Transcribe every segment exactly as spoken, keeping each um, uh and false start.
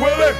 Willie.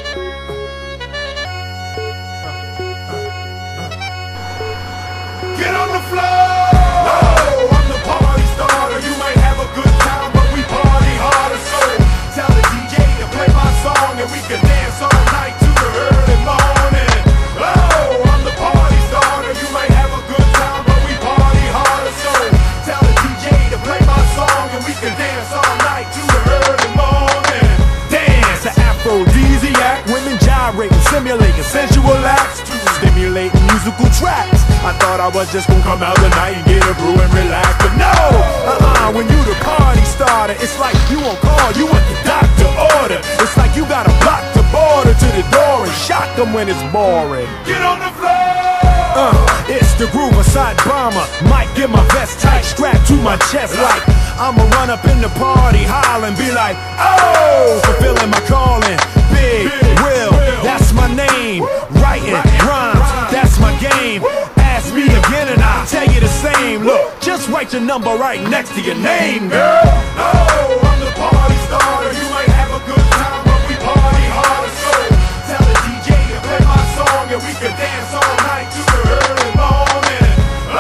Get on the floor. Oh, I'm the party starter. You might have a good time, but we party harder. So tell the D J to play my song, and we can dance all night to the early morning. Oh, I'm the party starter. You might have a good time, but we party harder. So tell the D J to play my song, and we can dance all night to the early morning. Dance, an aphrodisiac, women gyrating, simulating sensual acts to stimulate musical tracks. I thought I was just gonna come out tonight and get a brew and relax, but no! Uh-uh, when you the party starter, it's like you won't call, you want the doctor order. It's like you gotta block the border to the door and shock them when it's boring. Get on the floor! Uh, it's the groove, a side bomber. Might get my vest tight, strapped to my chest like I'ma run up in the party, holler and be like, oh! Fulfilling my calling, Big, Big Will, Will, that's my name. Writing rhymes, that's my game. Ask me again and I'll tell you the same. Look, just write your number right next to your name, girl. Oh, I'm the party starter. You might have a good time, but we party harder. So tell the D J to play my song, and we can dance all night to the early morning.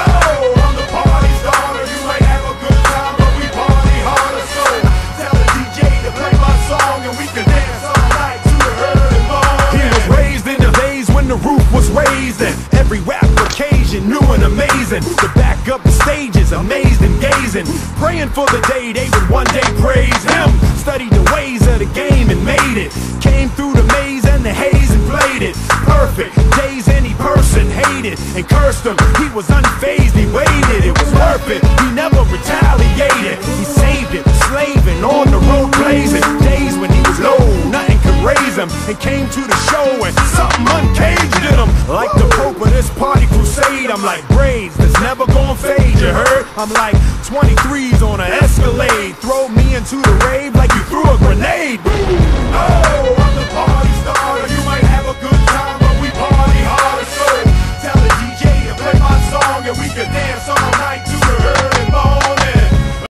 Oh, I'm the party starter. You might have a good time, but we party harder. So tell the D J to play my song, and we can dance all night to the early morning. He was raised in the days when the roof was raised, and every rap occasion new and amazing. To back up the stages, amazed and gazing, praying for the day they would one day praise him. Studied the ways of the game and made it. Came through the maze and the haze and played it perfect. Days any person hated and cursed him. He was unfazed, he waited, it was worth it. He never retaliated, he saved it. Slaving on the road blazing. Days when he was low, nothing could raise him. And came to the show and something uncaged in him. Like the Pope of this party crusade, I'm like braids that's never gonna fade, you heard? I'm like twenty-threes on an Escalade. Throw me into the rave